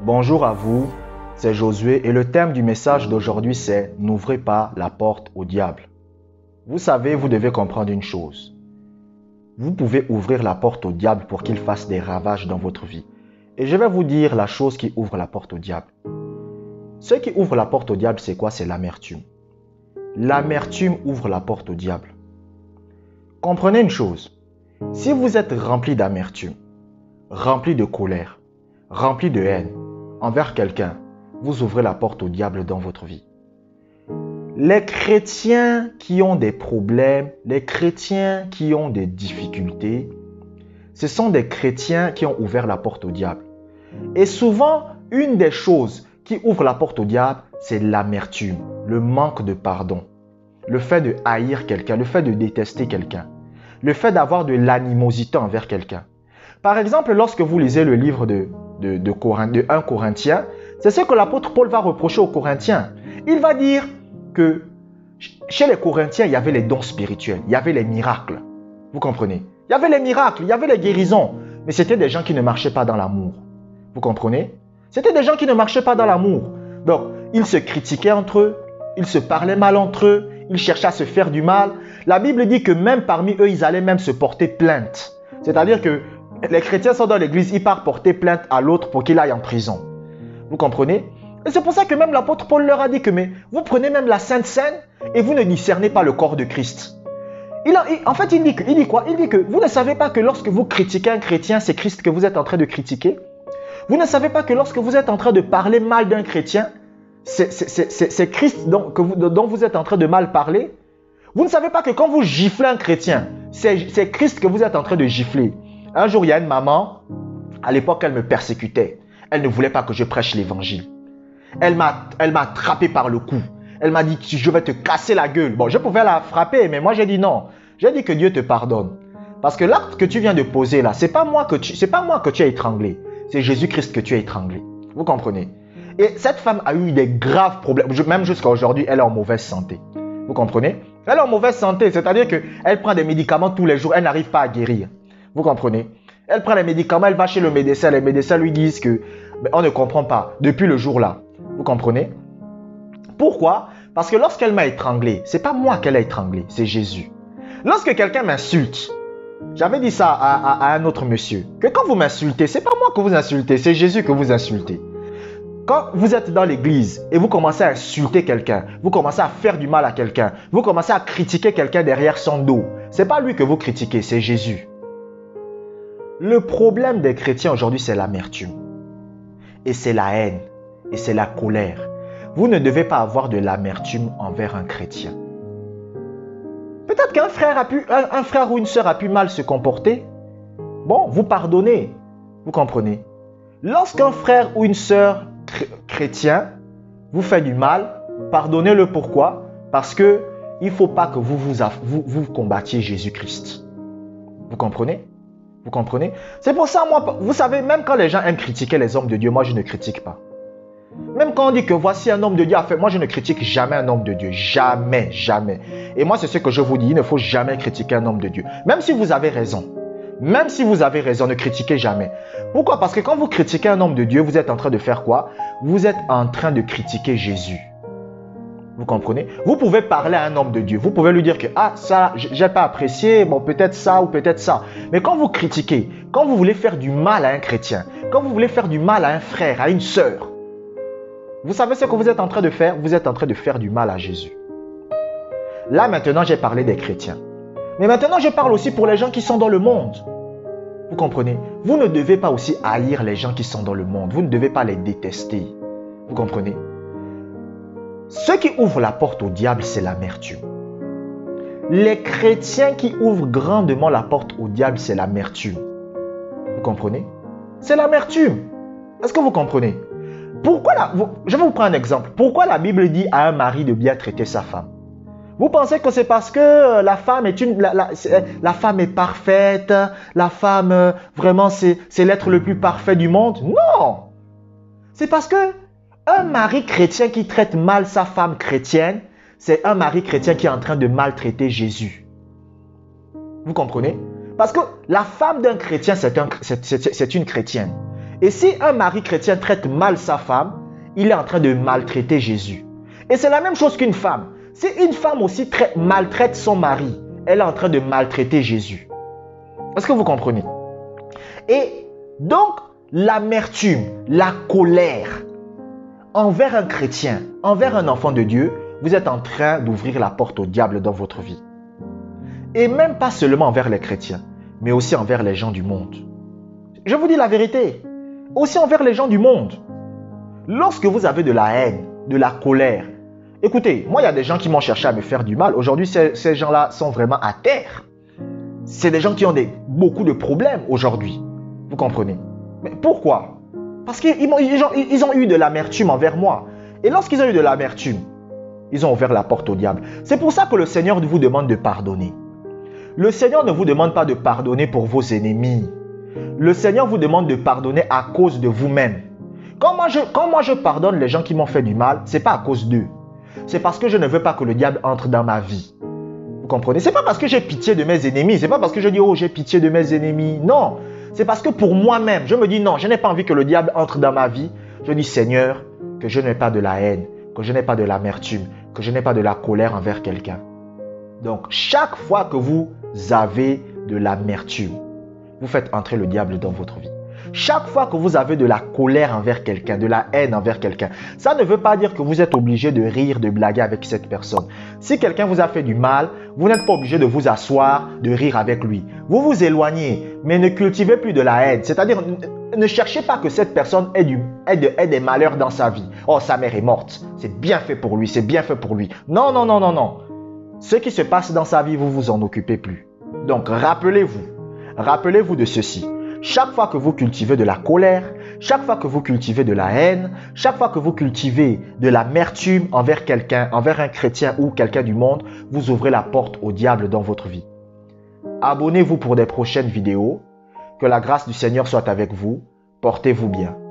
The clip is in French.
Bonjour à vous, c'est Josué et le thème du message d'aujourd'hui c'est « N'ouvrez pas la porte au diable ». Vous savez, vous devez comprendre une chose. Vous pouvez ouvrir la porte au diable pour qu'il fasse des ravages dans votre vie. Et je vais vous dire la chose qui ouvre la porte au diable. Ce qui ouvre la porte au diable, c'est quoi? C'est l'amertume. L'amertume ouvre la porte au diable. Comprenez une chose. Si vous êtes rempli d'amertume, rempli de colère, rempli de haine envers quelqu'un, vous ouvrez la porte au diable dans votre vie. Les chrétiens qui ont des problèmes, les chrétiens qui ont des difficultés, ce sont des chrétiens qui ont ouvert la porte au diable. Et souvent, une des choses qui ouvre la porte au diable, c'est l'amertume, le manque de pardon, le fait de haïr quelqu'un, le fait de détester quelqu'un, le fait d'avoir de l'animosité envers quelqu'un. Par exemple, lorsque vous lisez le livre de 1 Corinthiens, c'est ce que l'apôtre Paul va reprocher aux Corinthiens. Il va dire que chez les Corinthiens, il y avait les dons spirituels, il y avait les miracles. Vous comprenez? Il y avait les miracles, il y avait les guérisons, mais c'était des gens qui ne marchaient pas dans l'amour. Vous comprenez? C'était des gens qui ne marchaient pas dans l'amour. Donc, ils se critiquaient entre eux, ils se parlaient mal entre eux, ils cherchaient à se faire du mal. La Bible dit que même parmi eux, ils allaient même se porter plainte. C'est-à-dire que les chrétiens sont dans l'église, ils partent porter plainte à l'autre pour qu'il aille en prison. Vous comprenez? Et c'est pour ça que même l'apôtre Paul leur a dit que mais vous prenez même la Sainte Seine et vous ne discernez pas le corps de Christ. En fait, il dit quoi? Il dit que vous ne savez pas que lorsque vous critiquez un chrétien, c'est Christ que vous êtes en train de critiquer. Vous ne savez pas que lorsque vous êtes en train de parler mal d'un chrétien, c'est Christ dont vous êtes en train de mal parler. Vous ne savez pas que quand vous giflez un chrétien, c'est Christ que vous êtes en train de gifler. Un jour, il y a une maman, à l'époque, elle me persécutait. Elle ne voulait pas que je prêche l'évangile. Elle m'a attrapé par le cou. Elle m'a dit, je vais te casser la gueule. Bon, je pouvais la frapper, mais moi, j'ai dit non. J'ai dit que Dieu te pardonne. Parce que l'acte que tu viens de poser là, c'est pas moi que tu as étranglé. C'est Jésus-Christ que tu as étranglé. Vous comprenez? Et cette femme a eu des graves problèmes. Même jusqu'à aujourd'hui, elle est en mauvaise santé. Vous comprenez? Elle est en mauvaise santé, c'est-à-dire qu'elle prend des médicaments tous les jours. Elle n'arrive pas à guérir. Vous comprenez? Elle prend les médicaments, elle va chez le médecin. Les médecins lui disent que on ne comprend pas depuis le jour là. Vous comprenez? Pourquoi? Parce que lorsqu'elle m'a étranglé, ce n'est pas moi qu'elle a étranglé, c'est Jésus. Lorsque quelqu'un m'insulte, j'avais dit ça à un autre monsieur, que quand vous m'insultez, ce n'est pas moi que vous insultez, c'est Jésus que vous insultez. Quand vous êtes dans l'église et vous commencez à insulter quelqu'un, vous commencez à faire du mal à quelqu'un, vous commencez à critiquer quelqu'un derrière son dos, ce n'est pas lui que vous critiquez, c'est Jésus. Le problème des chrétiens aujourd'hui, c'est l'amertume. Et c'est la haine. Et c'est la colère. Vous ne devez pas avoir de l'amertume envers un chrétien. Peut-être qu'un frère ou une sœur a pu mal se comporter. Bon, vous pardonnez. Vous comprenez? Lorsqu'un frère ou une sœur chrétien vous fait du mal, pardonnez-le. Pourquoi? Parce qu'il ne faut pas que vous combattiez Jésus-Christ. Vous comprenez? Vous comprenez? C'est pour ça, moi, vous savez, même quand les gens aiment critiquer les hommes de Dieu, moi, je ne critique pas. Même quand on dit que voici un homme de Dieu a fait, moi, je ne critique jamais un homme de Dieu. Jamais, jamais. Et moi, c'est ce que je vous dis, il ne faut jamais critiquer un homme de Dieu. Même si vous avez raison. Même si vous avez raison, ne critiquez jamais. Pourquoi? Parce que quand vous critiquez un homme de Dieu, vous êtes en train de faire quoi? Vous êtes en train de critiquer Jésus. Vous comprenez? Vous pouvez parler à un homme de Dieu. Vous pouvez lui dire que ah, ça, j'ai pas apprécié, bon, peut-être ça ou peut-être ça. Mais quand vous critiquez, quand vous voulez faire du mal à un chrétien, quand vous voulez faire du mal à un frère, à une sœur, vous savez ce que vous êtes en train de faire? Vous êtes en train de faire du mal à Jésus. Là, maintenant, j'ai parlé des chrétiens. Mais maintenant, je parle aussi pour les gens qui sont dans le monde. Vous comprenez? Vous ne devez pas aussi haïr les gens qui sont dans le monde. Vous ne devez pas les détester. Vous comprenez? Ce qui ouvre la porte au diable, c'est l'amertume. Les chrétiens qui ouvrent grandement la porte au diable, c'est l'amertume. Vous comprenez? C'est l'amertume. Est-ce que vous comprenez? Je vais vous prendre un exemple. Pourquoi la Bible dit à un mari de bien traiter sa femme? Vous pensez que c'est parce que la femme est parfaite, la femme, vraiment, c'est l'être le plus parfait du monde? Non! C'est parce que un mari chrétien qui traite mal sa femme chrétienne, c'est un mari chrétien qui est en train de maltraiter Jésus. Vous comprenez? Parce que la femme d'un chrétien, c'est une chrétienne. Et si un mari chrétien traite mal sa femme, il est en train de maltraiter Jésus. Et c'est la même chose qu'une femme. Si une femme aussi maltraite son mari, elle est en train de maltraiter Jésus. Est-ce que vous comprenez? Et donc, l'amertume, la colère envers un chrétien, envers un enfant de Dieu, vous êtes en train d'ouvrir la porte au diable dans votre vie. Et même pas seulement envers les chrétiens, mais aussi envers les gens du monde. Je vous dis la vérité, aussi envers les gens du monde. Lorsque vous avez de la haine, de la colère, écoutez, moi il y a des gens qui m'ont cherché à me faire du mal. Aujourd'hui, ces gens-là sont vraiment à terre. C'est des gens qui ont beaucoup de problèmes aujourd'hui. Vous comprenez? Mais pourquoi? Parce qu'ils ont eu de l'amertume envers moi. Et lorsqu'ils ont eu de l'amertume, ils ont ouvert la porte au diable. C'est pour ça que le Seigneur vous demande de pardonner. Le Seigneur ne vous demande pas de pardonner pour vos ennemis. Le Seigneur vous demande de pardonner à cause de vous-même. Quand moi je pardonne les gens qui m'ont fait du mal, ce n'est pas à cause d'eux. C'est parce que je ne veux pas que le diable entre dans ma vie. Vous comprenez? Ce n'est pas parce que j'ai pitié de mes ennemis. Ce n'est pas parce que je dis, oh, j'ai pitié de mes ennemis. Non. C'est parce que pour moi-même, je me dis, non, je n'ai pas envie que le diable entre dans ma vie. Je dis, Seigneur, que je n'ai pas de la haine, que je n'ai pas de l'amertume, que je n'ai pas de la colère envers quelqu'un. Donc, chaque fois que vous avez de l'amertume, vous faites entrer le diable dans votre vie. Chaque fois que vous avez de la colère envers quelqu'un, de la haine envers quelqu'un, ça ne veut pas dire que vous êtes obligé de rire, de blaguer avec cette personne. Si quelqu'un vous a fait du mal, vous n'êtes pas obligé de vous asseoir, de rire avec lui. Vous vous éloignez, mais ne cultivez plus de la haine. C'est-à-dire, ne cherchez pas que cette personne ait des malheurs dans sa vie. Oh, sa mère est morte. C'est bien fait pour lui, c'est bien fait pour lui. Non, non, non, non, non. Ce qui se passe dans sa vie, vous vous en occupez plus. Donc, rappelez-vous de ceci. Chaque fois que vous cultivez de la colère, chaque fois que vous cultivez de la haine, chaque fois que vous cultivez de l'amertume envers quelqu'un, envers un chrétien ou quelqu'un du monde, vous ouvrez la porte au diable dans votre vie. Abonnez-vous pour des prochaines vidéos. Que la grâce du Seigneur soit avec vous. Portez-vous bien.